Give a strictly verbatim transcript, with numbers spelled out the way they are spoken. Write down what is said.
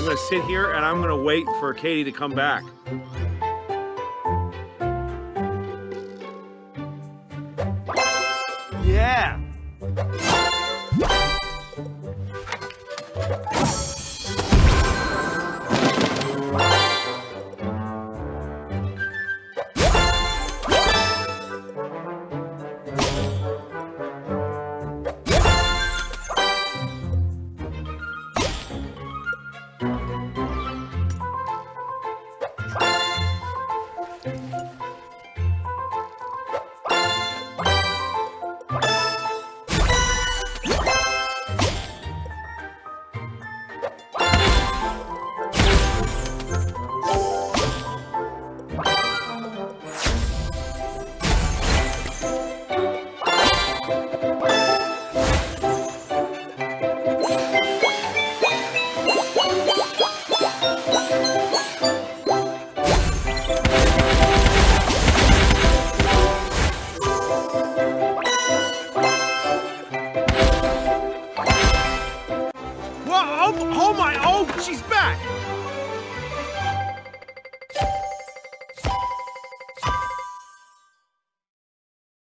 gonna sit here and I'm gonna wait for Katie to come back. Yeah. Oh, oh my, oh, she's back!